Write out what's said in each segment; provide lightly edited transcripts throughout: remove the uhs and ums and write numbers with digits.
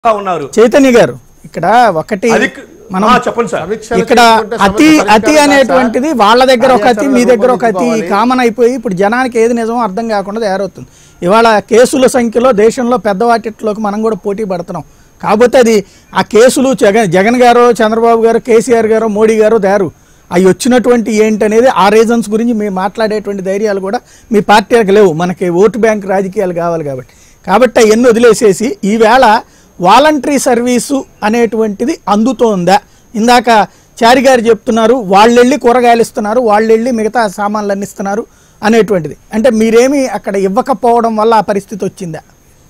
ఉన్నారు చైతన్య గారు. ఇక్కడ ఒకటి మనం చెప్పండి సార్, ఇక్కడ అతి అనేటువంటిది వాళ్ళ దగ్గర ఒక అతి, మీ దగ్గర ఒక అతి కామన్ అయిపోయి ఇప్పుడు జనానికి ఏది నిజమో అర్థం కాకుండా తయారవుతుంది. ఇవాళ కేసుల సంఖ్యలో దేశంలో పెద్దవాటిలోకి మనం కూడా పోటీ పడుతున్నాం. కాకపోతే అది ఆ కేసులు జగన్ గారు, చంద్రబాబు గారు, కేసీఆర్ గారు, మోడీ గారు దారు అవి వచ్చినటువంటి ఏంటనేది ఆ రీజన్స్ గురించి మేము మాట్లాడేటువంటి ధైర్యాలు కూడా మీ పార్టీలకు లేవు. మనకి ఓటు బ్యాంక్ రాజకీయాలు కావాలి కాబట్టి అవన్నీ వదిలేసేసి ఈవేళ వాలంటరీ సర్వీసు అనేటువంటిది అందుతోందా? ఇందాక చారి గారు చెప్తున్నారు వాళ్ళు వెళ్ళి కూరగాయలు ఇస్తున్నారు, వాళ్ళు వెళ్ళి మిగతా సామాన్లు అన్ని ఇస్తున్నారు అనేటువంటిది. అంటే మీరేమి అక్కడ ఇవ్వకపోవడం వల్ల ఆ పరిస్థితి వచ్చిందా?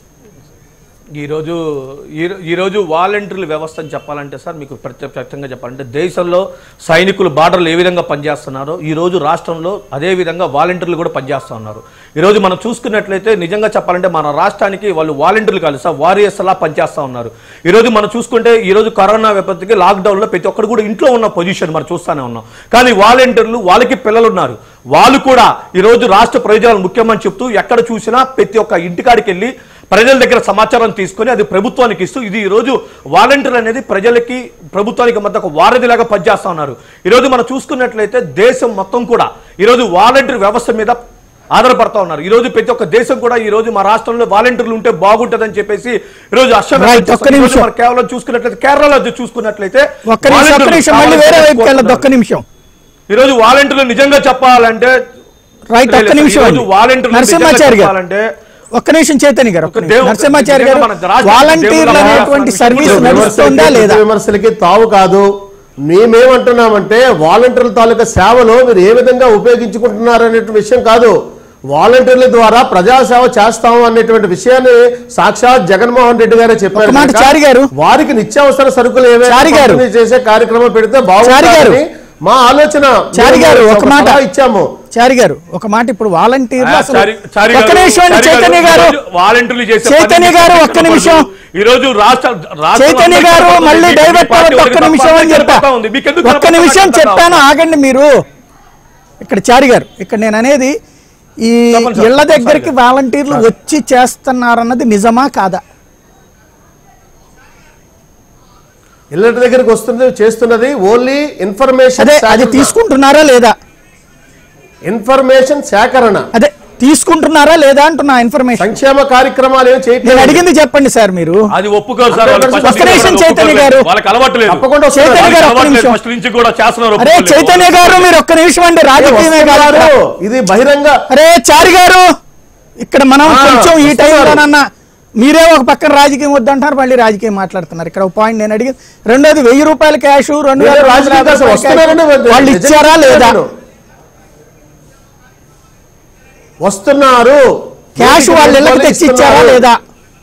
ఈరోజు వాలంటీర్ల వ్యవస్థ అని చెప్పాలంటే సార్, మీకు ప్రత్యేకంగా చెప్పాలంటే దేశంలో సైనికులు బార్డర్లు ఏ విధంగా పనిచేస్తున్నారో ఈరోజు రాష్ట్రంలో అదే విధంగా వాలంటీర్లు కూడా పనిచేస్తూ ఉన్నారు. ఈరోజు మనం చూసుకున్నట్లయితే నిజంగా చెప్పాలంటే మన రాష్ట్రానికి వాళ్ళు వాలంటీర్లు కాదు సార్, వారియర్స్ అలా పనిచేస్తూ ఉన్నారు. ఈరోజు మనం చూసుకుంటే ఈరోజు కరోనా విపత్తుకి లాక్డౌన్లో ప్రతి ఒక్కరు కూడా ఇంట్లో ఉన్న పొజిషన్ మనం చూస్తూనే ఉన్నాం. కానీ వాలంటీర్లు వాళ్ళకి పిల్లలు ఉన్నారు, వాళ్ళు కూడా ఈరోజు రాష్ట్ర ప్రయోజనాలు ముఖ్యమని చెప్తూ ఎక్కడ చూసినా ప్రతి ఒక్క ఇంటికాడికి వెళ్ళి ప్రజల దగ్గర సమాచారం తీసుకొని అది ప్రభుత్వానికి ఇస్తూ ఇది ఈరోజు వాలంటీర్ అనేది ప్రజలకి ప్రభుత్వానికి మధ్య ఒక వారధిలాగా పనిచేస్తూ ఉన్నారు. ఈరోజు మనం చూసుకున్నట్లయితే దేశం మొత్తం కూడా ఈరోజు వాలంటీర్ వ్యవస్థ మీద ఆధారపడతా ఉన్నారు. ఈరోజు ప్రతి ఒక్క దేశం కూడా ఈ రోజు మా రాష్ట్రంలో వాలంటీర్లు ఉంటే బాగుంటుందని చెప్పేసి ఈరోజు కేవలం చూసుకున్నట్లయితే కేరళలో చూసుకున్నట్లయితే ఈరోజు వాలంటీర్లు నిజంగా చెప్పాలంటే వాలంటీర్లు ఒక్క నిమిషం చైతన్య గారు, నరసింహాచారి గారు, వాలంటీర్లు అనేటువంటి సర్వీస్ నడుస్తుందా లేదా? విమర్శలకి తావు కాదు. మేమేమంటున్నామంటే వాలంటీర్ల తాలూకా సేవలు మీరు ఏ విధంగా ఉపయోగించుకుంటున్నారు అనేటువంటి విషయం కాదు. వాలంటీర్ల ద్వారా ప్రజాసేవ చేస్తాము అనేటువంటి విషయాన్ని సాక్షాత్ జగన్మోహన్ రెడ్డి గారే చెప్పారు. వారికి నిత్యావసర సరుకులు ఏవైనా చేసే కార్యక్రమం పెడితే బాగుంటుంది మా ఆలోచన. చారి గారు ఒక మాట ఇచ్చాము. చారి గారు ఒక మాట, ఇప్పుడు వాలంటీర్లు చైతన్య గారు ఒక్క నిమిషం, చైతన్య గారు మళ్ళీ డైవర్ట్ ఒక్క నిమిషం అని చెప్పాను, ఒక్క నిమిషం చెప్పాను ఆగండి మీరు. ఇక్కడ చారి గారు, ఇక్కడ నేను అనేది ఈ ఇళ్ల దగ్గరికి వాలంటీర్లు వచ్చి చేస్తున్నారన్నది నిజమా కాదా? ఇళ్ళ దగ్గరికి వస్తున్నది చేస్తున్నది ఓన్లీ ఇన్ఫర్మేషన్. అది తీసుకుంటున్నారా లేదా? ఇన్ఫర్మేషన్ సేకరణ అదే తీసుకుంటున్నారా లేదా అంటున్నా. ఇన్ఫర్మేషన్ సంక్షేమ కార్యక్రమాలు ఏం చేయట్లేదు. నేను అడిగింది చెప్పండి సార్. మీరు అది ఒప్పుకోరు సార్. చైతన్య గారు, అరే చైతన్య గారు మీరు ఒక్క నిమిషం అండి, రాజకీయమే కాదు ఇది బహిరంగ. అరే చారి గారు, ఇక్కడ మనం కొంచెం ఈ టైంలోనన్నా మీరే ఒక పక్కన రాజకీయం వద్దంటారు, మళ్ళీ రాజకీయం మాట్లాడుతున్నారు. ఇక్కడ ఒక పాయింట్ నేను అడిగింది. రెండోది 1000 రూపాయల క్యాష్, 2000 వాళ్ళు ఇచ్చారా లేదా? వస్తున్నారు క్యాష్ వాళ్ళ ఇళ్ళకి తెచ్చి ఇచ్చారా లేదా?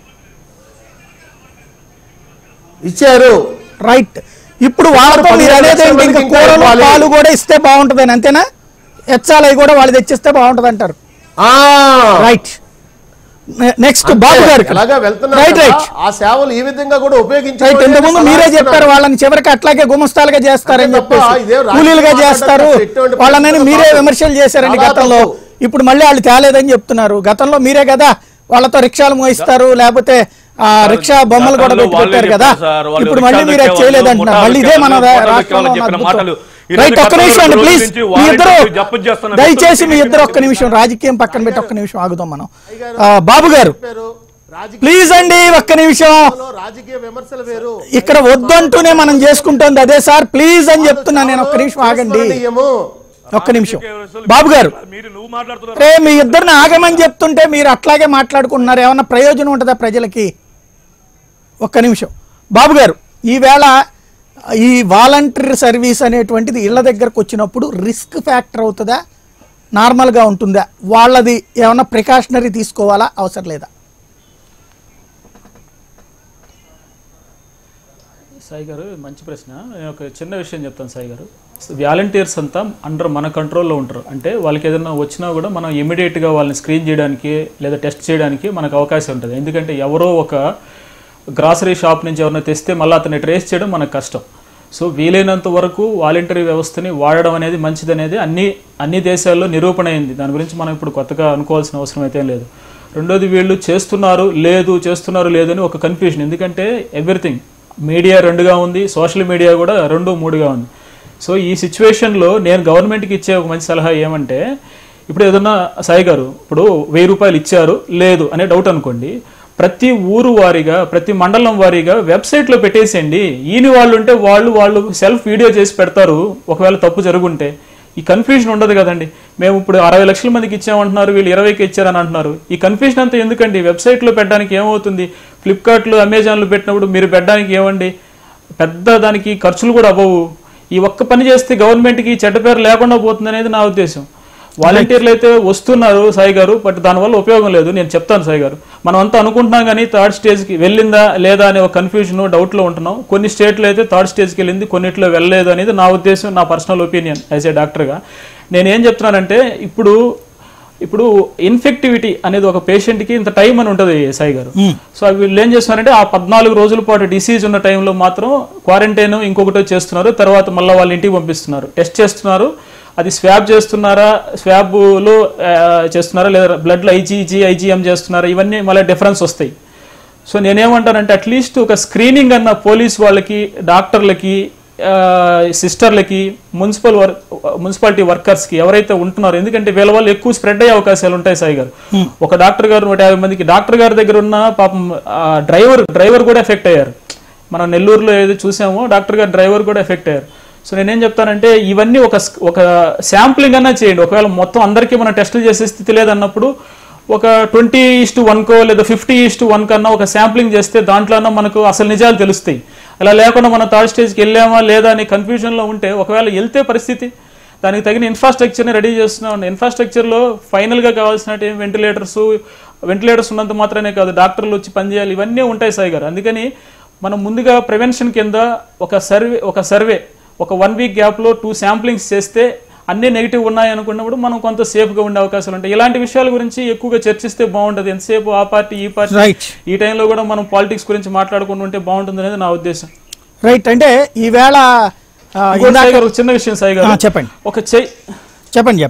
ఇచ్చారు. రైట్. ఇప్పుడు వాళ్ళతో మీరు అనేది ఇంకా కూరలు పాలు కూడా ఇస్తే బాగుంటుందని, అంతేనా? హెచ్చాలవి కూడా వాళ్ళు తెచ్చిస్తే బాగుంటుంది అంటారు. రైట్. నెక్స్ట్ బాబు గారు, రైట్ రైట్, ఆ సేవలు ఈ విధంగా కూడా ఉపయోగించారు. ఇంతకుముందు మీరే చెప్పారు వాళ్ళని చివరికి అట్లాగే గుమస్తాలుగా చేస్తారని చెప్పేసి, కూలీలుగా చేస్తారు వాళ్ళని మీరే విమర్శలు చేశారండి గతంలో. ఇప్పుడు మళ్ళీ వాళ్ళు తేలేదని చెప్తున్నారు. గతంలో మీరే కదా వాళ్ళతో రిక్షాలు మోయిస్తారు, లేకపోతే రిక్షా బొమ్మలు కూడా పెట్టారు కదా. ఇప్పుడు మళ్ళీ మీరు అది చేయలేదంటున్నారు. మళ్ళీ ఇదే మన రాష్ట్రంలో. రైట్, ఒక్క నిమిషం అండి ప్లీజ్. మీ ఇద్దరు దయచేసి మీ ఇద్దరు ఒక్క నిమిషం రాజకీయం పక్కన పెట్టి ఒక్క నిమిషం ఆగుదాం మనం. బాబు గారు ప్లీజ్ అండి ఒక్క నిమిషం. ఇక్కడ వద్దంటూనే మనం చేసుకుంటుంది అదే సార్, ప్లీజ్ అని చెప్తున్నా నేను. ఒక్క నిమిషం ఆగండి, ఒక్క నిమిషం. బాబు గారు, రే మీ ఇద్దరిని ఆగమని చెప్తుంటే మీరు అట్లాగే మాట్లాడుకుంటున్నారు. ఏమన్నా ప్రయోజనం ఉంటుందా ప్రజలకి? ఒక్క నిమిషం. బాబు గారు, ఈవేళ ఈ వాలంటీర్ సర్వీస్ అనేటువంటిది ఇళ్ల దగ్గరకు వచ్చినప్పుడు రిస్క్ ఫ్యాక్టర్ అవుతుందా, నార్మల్గా ఉంటుందా? వాళ్ళది ఏమన్నా ప్రికాషనరీ తీసుకోవాలా, అవసరం లేదా? సాయి గారు మంచి ప్రశ్న. నేను ఒక చిన్న విషయం చెప్తాను సాయి గారు. వాలంటీర్స్ అంతా అండర్ మన కంట్రోల్లో ఉంటారు. అంటే వాళ్ళకి ఏదైనా వచ్చినా కూడా మనం ఇమీడియట్గా వాళ్ళని స్క్రీన్ చేయడానికి లేదా టెస్ట్ చేయడానికి మనకు అవకాశం ఉంటుంది. ఎందుకంటే ఎవరో ఒక గ్రాసరీ షాప్ నుంచి ఎవరైనా తెస్తే మళ్ళీ అతన్ని ట్రేస్ చేయడం మనకు కష్టం. సో వీలైనంత వరకు వాలంటరీ వ్యవస్థని వాడడం అనేది మంచిదనేది అన్ని దేశాల్లో నిరూపణ అయింది. దాని గురించి మనం ఇప్పుడు కొత్తగా అనుకోవాల్సిన అవసరం అయితే లేదు. రెండోది వీళ్ళు చేస్తున్నారు లేదు అని ఒక కన్ఫ్యూజన్. ఎందుకంటే ఎవ్రీథింగ్ మీడియా 2గా ఉంది, సోషల్ మీడియా కూడా 2, 3గా ఉంది. సో ఈ సిచ్యువేషన్లో నేను గవర్నమెంట్కి ఇచ్చే ఒక మంచి సలహా ఏమంటే, ఇప్పుడు ఏదన్నా సాయి గారు ఇప్పుడు 1000 రూపాయలు ఇచ్చారు లేదు అనే డౌట్ అనుకోండి, ప్రతి ఊరు వారీగా ప్రతి మండలం వారీగా వెబ్సైట్లో పెట్టేసేయండి. ఈయన వాళ్ళు ఉంటే వాళ్ళు సెల్ఫ్ వీడియో చేసి పెడతారు. ఒకవేళ తప్పు జరుగుంటే ఈ కన్ఫ్యూజన్ ఉండదు కదండి. మేము ఇప్పుడు 60 లక్షల మందికి ఇచ్చామంటున్నారు, వీళ్ళు 20కి ఇచ్చారని అంటున్నారు. ఈ కన్ఫ్యూజన్ అంతా ఎందుకండి? వెబ్సైట్లో పెట్టడానికి ఏమవుతుంది? ఫ్లిప్కార్ట్లో అమెజాన్లో పెట్టినప్పుడు మీరు పెట్టడానికి ఏమండి పెద్ద దానికి ఖర్చులు కూడా అవ్వవు. ఈ ఒక్క పని చేస్తే గవర్నమెంట్కి చెడ్డ పేరు లేకుండా పోతుంది అనేది నా ఉద్దేశం. వాలంటీర్లు అయితే వస్తున్నారు సాయి గారు, బట్ దానివల్ల ఉపయోగం లేదు. నేను చెప్తాను సాయి గారు, మనం అంతా అనుకుంటున్నాం కానీ థర్డ్ స్టేజ్కి వెళ్ళిందా లేదా అనే ఒక కన్ఫ్యూజన్ డౌట్లో ఉంటున్నాం. కొన్ని స్టేట్లో అయితే థర్డ్ స్టేజ్కి వెళ్ళింది, కొన్నిట్లో వెళ్ళలేదు అనేది నా ఉద్దేశం, నా పర్సనల్ ఒపీనియన్ యాజ్ ఏ డాక్టర్గా. నేనేం చెప్తున్నానంటే ఇప్పుడు ఇన్ఫెక్టివిటీ అనేది ఒక పేషెంట్కి ఇంత టైం అని ఉంటుంది సాయి గారు. సో వీళ్ళు ఏం చేస్తున్నారంటే ఆ 14 రోజుల పాటు డిసీజ్ ఉన్న టైంలో మాత్రం క్వారంటైన్ ఇంకొకటి చేస్తున్నారు, తర్వాత మళ్ళీ వాళ్ళ ఇంటికి పంపిస్తున్నారు, టెస్ట్ చేస్తున్నారు. అది స్వాబ్ చేస్తున్నారా, స్వాబ్లో చేస్తున్నారా లేదా బ్లడ్లో ఐజీఎం చేస్తున్నారా, ఇవన్నీ మళ్ళీ డిఫరెన్స్ వస్తాయి. సో నేనేమంటానంటే అట్లీస్ట్ ఒక స్క్రీనింగ్ అన్న పోలీస్ వాళ్ళకి, డాక్టర్లకి, సిస్టర్లకి, మున్సిపాలిటీ వర్కర్స్కి ఎవరైతే ఉంటున్నారో, ఎందుకంటే వీళ్ళ వల్ల ఎక్కువ స్ప్రెడ్ అయ్యే అవకాశాలు ఉంటాయి సాయి గారు. ఒక డాక్టర్ గారు 150 మందికి, డాక్టర్ గారి దగ్గర ఉన్న పాపం డ్రైవర్ కూడా ఎఫెక్ట్ అయ్యారు. మనం నెల్లూరులో ఏదో చూసామో డాక్టర్ గారు డ్రైవర్ కూడా ఎఫెక్ట్ అయ్యారు. సో నేనేం చెప్తానంటే ఇవన్నీ ఒక శాంప్లింగ్ అన్నా చేయండి. ఒకవేళ మొత్తం అందరికీ మనం టెస్టులు చేసే స్థితి లేదన్నప్పుడు ఒక 20:1 లేదా 50:1 కన్నా ఒక శాంప్లింగ్ చేస్తే దాంట్లోనే మనకు అసలు నిజాలు తెలుస్తాయి. అలా లేకుండా మనం థర్డ్ స్టేజ్కి వెళ్ళామా లేదా అనే కన్ఫ్యూజన్లో ఉంటే ఒకవేళ వెళ్తే పరిస్థితి, దానికి తగిన ఇన్ఫ్రాస్ట్రక్చర్ని రెడీ చేస్తున్నాం. ఇన్ఫ్రాస్ట్రక్చర్లో ఫైనల్గా కావాల్సిన వెంటిలేటర్స్ ఉన్నంత మాత్రమే కాదు, డాక్టర్లు వచ్చి పనిచేయాలి, ఇవన్నీ ఉంటాయి సాయి గారు. అందుకని మనం ముందుగా ప్రివెన్షన్ కింద ఒక సర్వే ఒక 1 వీక్ గ్యాప్లో 2 శాంప్లింగ్స్ చేస్తే అన్నీ నెగిటివ్ ఉన్నాయి అనుకున్నప్పుడు మనం కొంత సేఫ్గా ఉండే అవకాశాలు ఉంటాయి. ఇలాంటి విషయాల గురించి ఎక్కువగా చర్చిస్తే బాగుంటుంది. ఎంతసేపు ఆ పార్టీ ఈ పార్టీ, ఈ టైంలో కూడా మనం పాలిటిక్స్ గురించి మాట్లాడుకుంటూ ఉంటే బాగుంటుంది అనేది నా ఉద్దేశం. రైట్. అంటే ఈవేళ చిన్న విషయం సాయి గారు, చెప్పండి.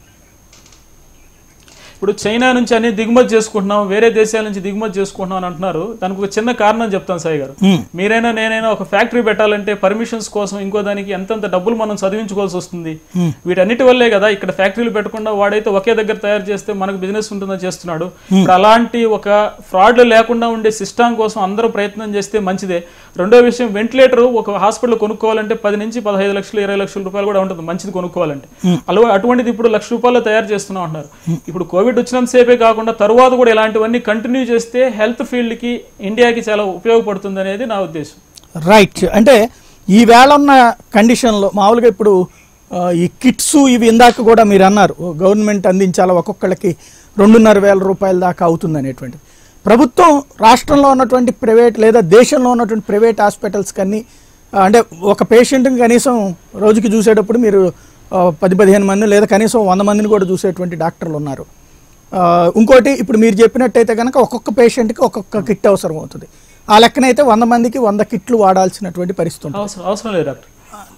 ఇప్పుడు చైనా నుంచి అన్ని దిగుమతి చేసుకుంటున్నాం, వేరే దేశాల నుంచి దిగుమతి చేసుకుంటున్నాం అని అంటున్నారు. దానికి ఒక చిన్న కారణం చెప్తాను సాయి గారు. మీరైనా నేనైనా ఒక ఫ్యాక్టరీ పెట్టాలంటే పర్మిషన్స్ కోసం ఇంకో దానికి ఎంతంత డబ్బులు మనం చదివించుకోవాల్సి వస్తుంది. వీటన్నిటి వల్లే కదా ఇక్కడ ఫ్యాక్టరీలు పెట్టకుండా వాడైతే ఒకే దగ్గర తయారు చేస్తే మనకు బిజినెస్ ఉంటుందని చేస్తున్నాడు. ఇప్పుడు అలాంటి ఒక ఫ్రాడ్లు లేకుండా ఉండే సిస్టమ్ కోసం అందరూ ప్రయత్నం చేస్తే మంచిదే. రెండో విషయం, వెంటిలేటర్ ఒక హాస్పిటల్ కొనుక్కోవాలంటే 10 నుంచి 15 లక్షలు 20 లక్షల రూపాయలు కూడా ఉంటుంది మంచిది కొనుక్కోవాలంటే. అటువంటిది ఇప్పుడు ₹1,00,000 తయారు చేస్తున్నాం అంటున్నారు. ఇప్పుడు కోవిడ్ వచ్చినంతసేపే కాకుండా తరువాత కూడా ఇలాంటివన్నీ కంటిన్యూ చేస్తే హెల్త్ ఫీల్డ్కి, ఇండియాకి చాలా ఉపయోగపడుతుంది అనేది నా ఉద్దేశం. రైట్. అంటే ఈ వేళ ఉన్న కండిషన్లో మామూలుగా ఇప్పుడు ఈ కిట్స్ ఇవి ఇందాక కూడా మీరు అన్నారు గవర్నమెంట్ అందించాలా, ఒక్కొక్కళ్ళకి 2,500 రూపాయల దాకా అవుతుంది అనేటువంటిది. ప్రభుత్వం రాష్ట్రంలో ఉన్నటువంటి ప్రైవేట్ లేదా దేశంలో ఉన్నటువంటి ప్రైవేట్ హాస్పిటల్స్ కన్నీ అంటే ఒక పేషెంట్ని కనీసం రోజుకి చూసేటప్పుడు మీరు 10-15 మంది లేదా కనీసం 100 మందిని కూడా చూసేటువంటి డాక్టర్లు ఉన్నారు. ఇంకోటి ఇప్పుడు మీరు చెప్పినట్టయితే కనుక ఒక్కొక్క పేషెంట్కి ఒక్కొక్క కిట్ అవసరం అవుతుంది. ఆ లెక్కనైతే 100 మందికి 100 కిట్లు వాడాల్సినటువంటి పరిస్థితి ఉంటుంది. అవసరం లేదు డాక్టర్,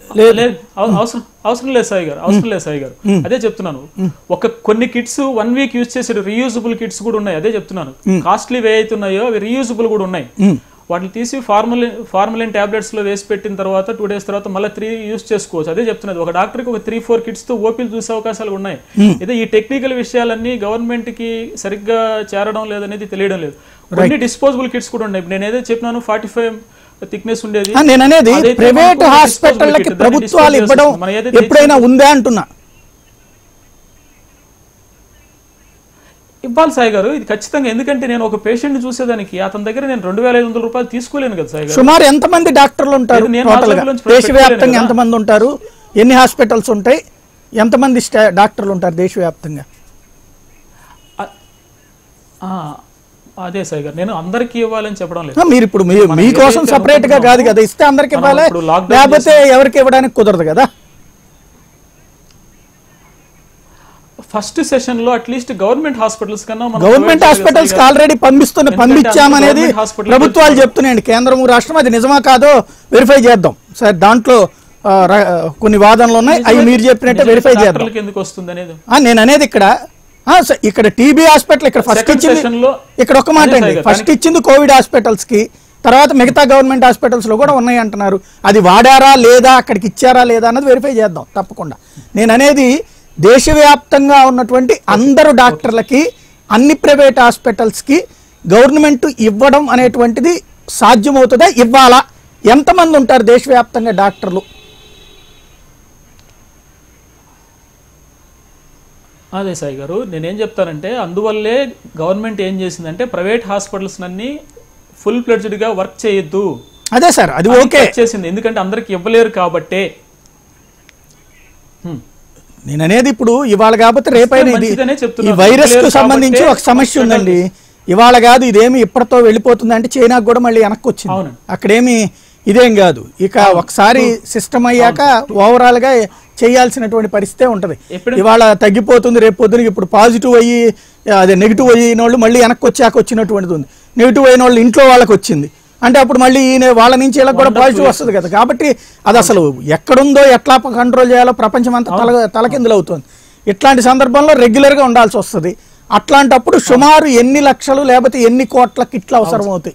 అవసరం లేదు సాయి గారు, అదే చెప్తున్నాను. కొన్ని కిట్స్ 1 వీక్ యూజ్ చేసే రీయూజబుల్ కిట్స్ కూడా ఉన్నాయి. అదే చెప్తున్నాను, కాస్ట్లీ వే అవుతున్నాయో అవి రీయూజబుల్ కూడా ఉన్నాయి. వాటిని తీసి ఫార్మలిన్ టాబ్లెట్స్ లో వేసి పెట్టిన తర్వాత 2 days తర్వాత మళ్ళీ 3 యూజ్ చేసుకోవచ్చు. అదే చెప్తున్నది, ఒక డాక్టర్కి ఒక 3-4 కిట్స్ తో ఓపీలు చూసే అవకాశాలు ఉన్నాయి. ఇదే ఈ టెక్నికల్ విషయాలన్నీ గవర్నమెంట్ కి సరిగ్గా చేరడం లేదనేది తెలియడం లేదు. కొన్ని డిస్పోజబుల్ కిట్స్ కూడా ఉన్నాయి. నేను ఏదైతే చెప్పినాను 45 థిక్నెస్ ఉండేది. నేను అనేది ప్రైవేట్ హాస్పిటల్కి ప్రభుత్వాలు ఇవ్వడం ఎప్పుడైనా ఉందా అంటున్నా. ఇవ్వాలి సాయి గారు, ఇది ఖచ్చితంగా. ఎందుకంటే నేను ఒక పేషెంట్ చూసేదానికి అతని దగ్గర నేను 2,500 రూపాయలు తీసుకోలేను కదా సాయి గారు. సుమారు ఎంతమంది డాక్టర్లు ఉంటారు దేశవ్యాప్తంగా? ఎంతమంది ఉంటారు? ఎన్ని హాస్పిటల్స్ ఉంటాయి? ఎంతమంది డాక్టర్లు ఉంటారు దేశవ్యాప్తంగా? అదే సాయి గారు, నేను అందరికి ఇవ్వాలని చెప్పడం లేదు. మీరు ఇప్పుడు మీకోసం సపరేట్ గా కాదు కదా, ఇస్తే అందరికి ఇవ్వాలి, లేకపోతే ఎవరికి ఇవ్వడానికి కుదరదు కదా. ఫస్ట్ సెషన్ లో అట్లీస్ట్ గవర్నమెంట్ హాస్పిటల్స్ కన్నా గవర్నమెంట్ హాస్పిటల్స్ ఆల్రెడీ పంపించామనేది ప్రభుత్వాలు చెప్తున్నాయండి. కేంద్రం రాష్ట్రం అది నిజమా కాదో వెరిఫై చేద్దాం సార్. దాంట్లో కొన్ని వాదనలు ఉన్నాయి, అవి మీరు చెప్పినట్టే వెరిఫై చేద్దాం. ఎందుకు వస్తుంది అనేది నేను అనేది ఇక్కడ ఇక్కడ టీబీ హాస్పిటల్ ఇక్కడ ఫస్ట్ Second ఇచ్చింది, session లో ఇక్కడ ఒక మాట అదే అండి, సార్, ఫస్ట్ ఇచ్చింది కోవిడ్ హాస్పిటల్స్ కి, తర్వాత మిగతా గవర్నమెంట్ హాస్పిటల్స్ లో కూడా ఉన్నాయి అంటున్నారు. అది వాడారా లేదా, అక్కడికి ఇచ్చారా లేదా అన్నది వెరిఫై చేద్దాం తప్పకుండా. నేను అనేది దేశవ్యాప్తంగా ఉన్నటువంటి అందరు డాక్టర్లకి అన్ని ప్రైవేట్ హాస్పిటల్స్ కి గవర్నమెంట్ ఇవ్వడం అనేటువంటిది సాధ్యమవుతుందా, ఇవ్వాలా, ఎంతమంది ఉంటారు దేశవ్యాప్తంగా డాక్టర్లు? అదే సాయి గారు, నేనేం చెప్తానంటే అందువల్లే గవర్నమెంట్ ఏం చేసిందంటే ప్రైవేట్ హాస్పిటల్స్ అన్ని ఫుల్ ఫ్లెడ్జ్డ్ గా వర్క్ చేయొద్దు అదే సార్, అది ఓకే చేసింది, ఎందుకంటే అందరికి ఇవ్వలేరు కాబట్టే. నేను అనేది ఇప్పుడు ఇవాళ కాకపోతే రేపైనా ఇది మంచిదనే ఈ చెప్తున్నాను. వైరస్ కు కాబట్టి సంబంధించి ఒక సమస్య ఉందండి. ఇవాళ కాదు, ఇదేమి ఇప్పటితో వెళ్ళిపోతుంది అంటే చైనాకు కూడా మళ్ళీ వెనక్కి వచ్చింది. అవునండి. అక్కడేమి ఇదేం కాదు, ఇక ఒకసారి సిస్టమ్ అయ్యాక ఓవరాల్ గా చేయాల్సినటువంటి పరిస్థితే ఉంటది. ఇవాళ తగ్గిపోతుంది, రేపు పొద్దున ఇప్పుడు పాజిటివ్ అయ్యి అదే నెగిటివ్ అయిన వాళ్ళు మళ్ళీ వెనక్కి వచ్చాక వచ్చినటువంటిది ఉంది. నెగిటివ్ అయిన వాళ్ళు ఇంట్లో వాళ్ళకి వచ్చింది అంటే అప్పుడు మళ్ళీ వాళ్ళ నుంచి ఇలా కూడా పాజిటివ్ వస్తుంది కదా. కాబట్టి అది అసలు ఎక్కడుందో ఎట్లా కంట్రోల్ చేయాలో ప్రపంచం అంతా తలకిందులు అవుతుంది. ఇట్లాంటి సందర్భంలో రెగ్యులర్గా ఉండాల్సి వస్తుంది. అట్లాంటప్పుడు సుమారు ఎన్ని లక్షలు లేకపోతే ఎన్ని కోట్ల కిట్లు అవసరం అవుతాయి?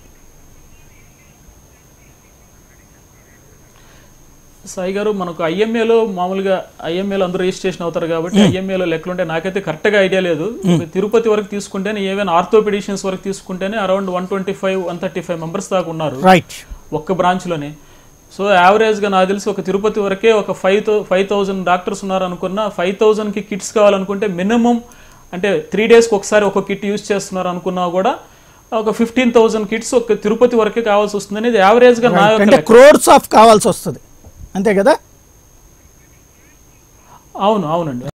సాయి గారు, మనకు ఐఎంఏలో మామూలుగా ఐఎంఏలో అందరూ రిజిస్ట్రేషన్ అవుతారు కాబట్టి ఐఎంఏలో లెక్కలుంటే నాకైతే కరెక్ట్గా ఐడియా లేదు. తిరుపతి వరకు తీసుకుంటేనే, ఈవెన్ ఆర్థోపెడిషియన్స్ వరకు తీసుకుంటేనే అరౌండ్ 125-135 మెంబర్స్ దాకా ఉన్నారు ఒక్క బ్రాంచ్లోనే. సో యావరేజ్గా నాకు తెలిసి ఒక తిరుపతి వరకే ఒక 5,000 డాక్టర్స్ ఉన్నారు అనుకున్న 5,000కి కిట్స్ కావాలనుకుంటే మినిమం అంటే 3 daysకి ఒకసారి ఒక కిట్ యూజ్ చేస్తున్నారు అనుకున్నా కూడా ఒక 15,000 కిట్స్ ఒక తిరుపతి వరకే కావాల్సి వస్తుంది అనేది యావరేజ్గా నా యొక్క క్రోర్స్ ఆఫ్ కావాల్సి వస్తుంది అంతే కదా. అవునండి.